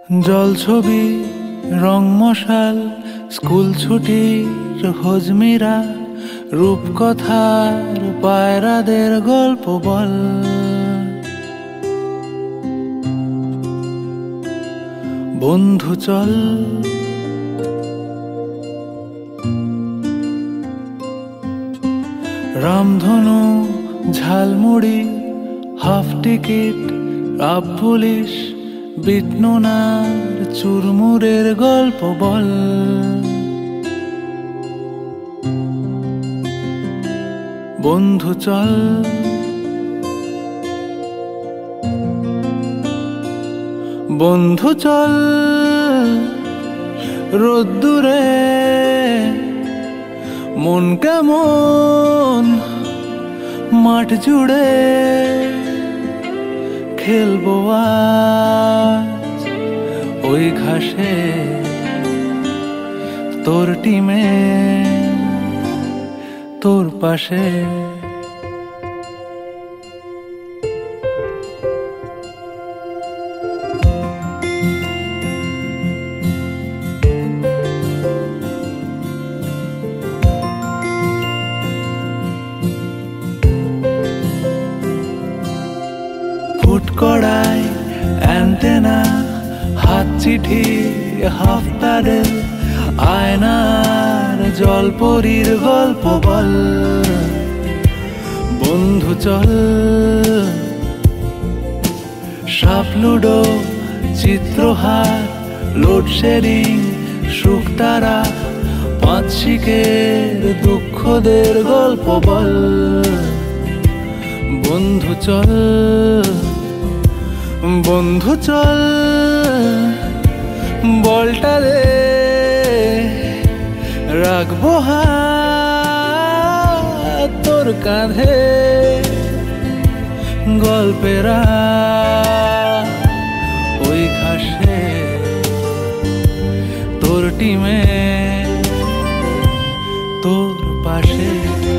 জল ছবি রং মশাল স্কুল ছুটির হজমিরা রূপকথার পায়রাদের গল্প বল। বন্ধু চল রামধনু ঝালমুড়ি হাফ টিকিট আপ পুলিশ বিটনুনার চুরমুরের গল্প বল। বন্ধু চল বন্ধু চল রোদ্দুরে মন কেমন মাঠ জুড়ে খেলবো আজ ওই ঘাসে তোর টিমে তোর পাশে। কড়াই অ্যান্টেনা হাত চিঠি হাফ প্যাডেল আয়নার জলপরীর গল্প বল। বন্ধু চল সাপ লুডো চিত্রহার লোডশেডিং শুকতারা পাঁচ শিকের দুঃখদের গল্প বল। বন্ধু চল বন্ধু চল বলটা দে রাখবো হাত তোর কাঁধে গল্পেরা ওই ঘাসে তোর টিমে তোর পাশে।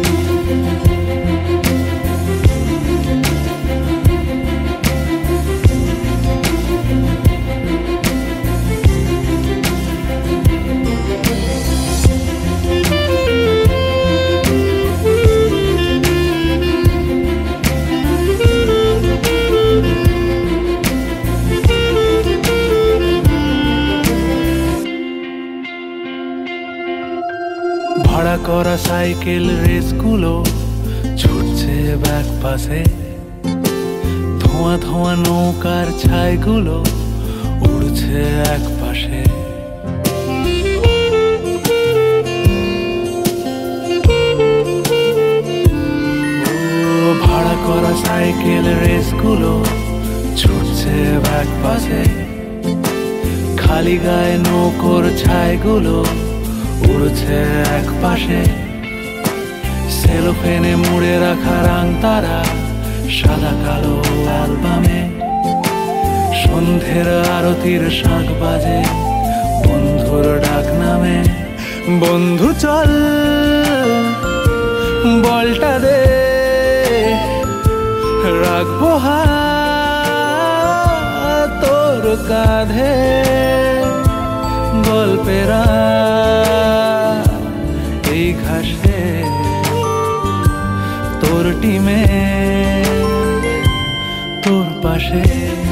ভাড়া করা সাইকেল রেসগুলো ছুটছে ব্যাক পাশে ধোঁয়া ধোঁয়া নৌকার ছাইগুলো উড়ছে এক পাশে। ভাড়া করা সাইকেল রেসগুলো ছুটছে ব্যাক পাশে খালি গায়ে নৌকোর ছাইগুলো উড়ছে এক পাশে। সেলোফেনে মুড়ে রাখা রাং তারা সাদা কালো অ্যালবামে সন্ধ্যের আরতির শাঁখ বাজে বন্ধুর ডাক নামে। বন্ধু চল বলটা দে রাখবো হাত তোর কাঁধে গল্পেরা এই ঘাসে তোর টিমে তোর পাশে।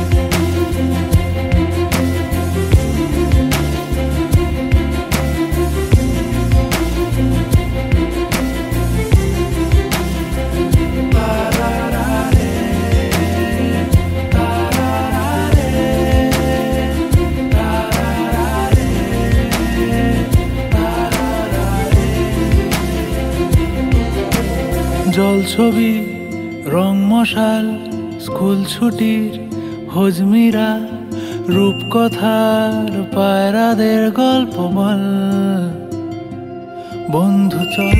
জল ছবি রং মশাল স্কুল ছুটির হজমিরা রূপকথার পায়রাদের গল্প বল। বন্ধু চল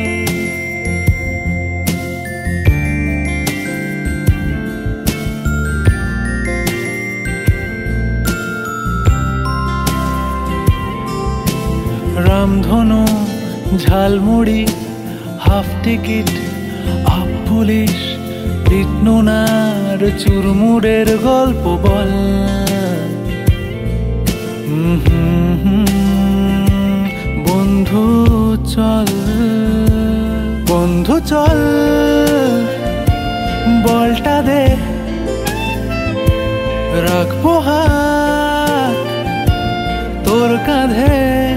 রামধনু ঝালমুড়ি হাফ টিকিট আপ পুলিশ বিটনুনার চুরমুরের গল্প বল। বন্ধু চল, বন্ধু চল, বলটা দে, রাখবো হাত তোর কাঁধে,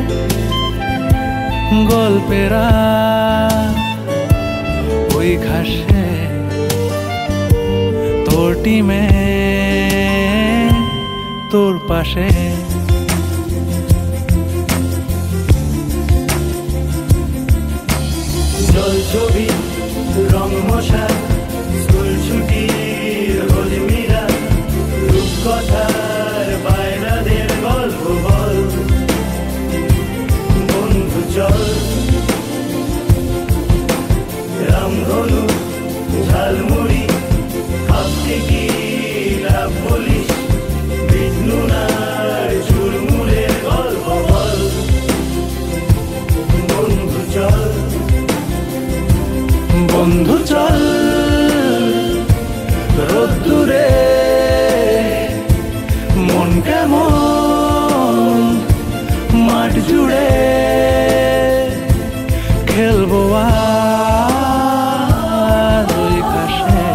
গল্পেরা ওই ঘাসে তোর টিমে তোর পাশে। জল ছবি রং মশা, স্কুল ছুটির হলিমিরা, রূপকথার বায়নাদের গল্প বল। বন্ধু চল, রামধনু ঝালমুড়ি, হাফ টিকিট হাফ পুলিশ, বিষ্ণুনার চুরমুড়ের গল্প বল। বন্ধু চল, বন্ধু চল, রোদ্দুরে মন কেমন মাঠ জুড়ে, খেলবো আজ ওই ঘাসে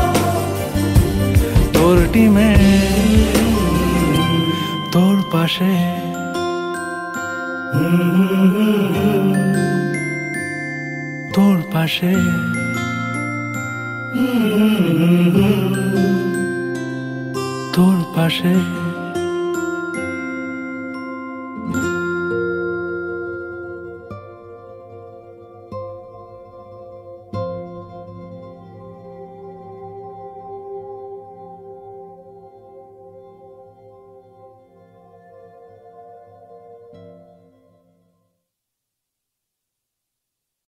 তোর টিমে তোর পাশে। তোর পাশে, তোর পাশে।